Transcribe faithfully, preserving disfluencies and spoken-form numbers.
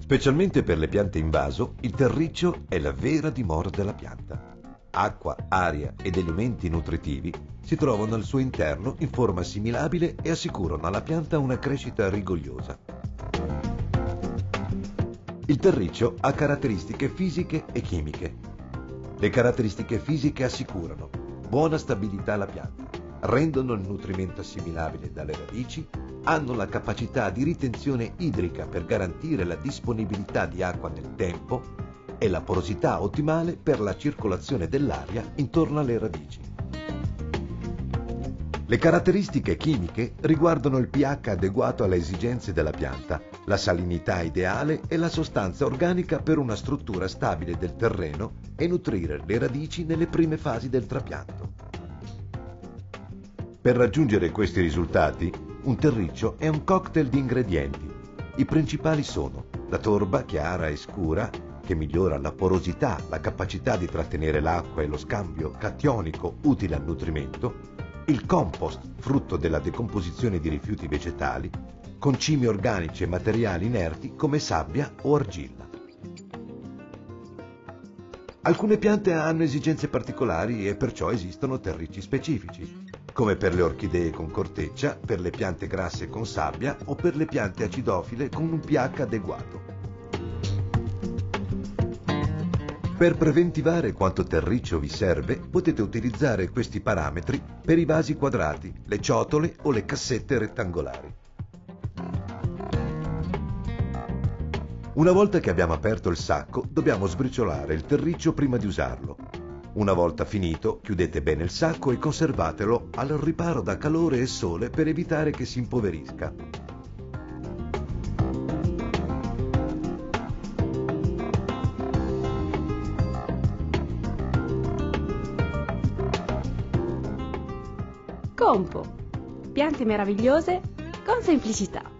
Specialmente per le piante in vaso, il terriccio è la vera dimora della pianta. Acqua, aria ed elementi nutritivi si trovano al suo interno in forma assimilabile e assicurano alla pianta una crescita rigogliosa. Il terriccio ha caratteristiche fisiche e chimiche. Le caratteristiche fisiche assicurano buona stabilità alla pianta, rendono il nutrimento assimilabile dalle radici, hanno la capacità di ritenzione idrica per garantire la disponibilità di acqua nel tempo e la porosità ottimale per la circolazione dell'aria intorno alle radici. Le caratteristiche chimiche riguardano il pH adeguato alle esigenze della pianta, la salinità ideale e la sostanza organica per una struttura stabile del terreno e nutrire le radici nelle prime fasi del trapianto. Per raggiungere questi risultati, un terriccio è un cocktail di ingredienti. I principali sono la torba chiara e scura, che migliora la porosità, la capacità di trattenere l'acqua e lo scambio cationico utile al nutrimento, il compost, frutto della decomposizione di rifiuti vegetali, concimi organici e materiali inerti come sabbia o argilla. Alcune piante hanno esigenze particolari e perciò esistono terricci specifici, come per le orchidee con corteccia, per le piante grasse con sabbia o per le piante acidofile con un pH adeguato. Per preventivare quanto terriccio vi serve, potete utilizzare questi parametri per i vasi quadrati, le ciotole o le cassette rettangolari. Una volta che abbiamo aperto il sacco, dobbiamo sbriciolare il terriccio prima di usarlo. Una volta finito, chiudete bene il sacco e conservatelo al riparo da calore e sole per evitare che si impoverisca. Compo. Piante meravigliose con semplicità.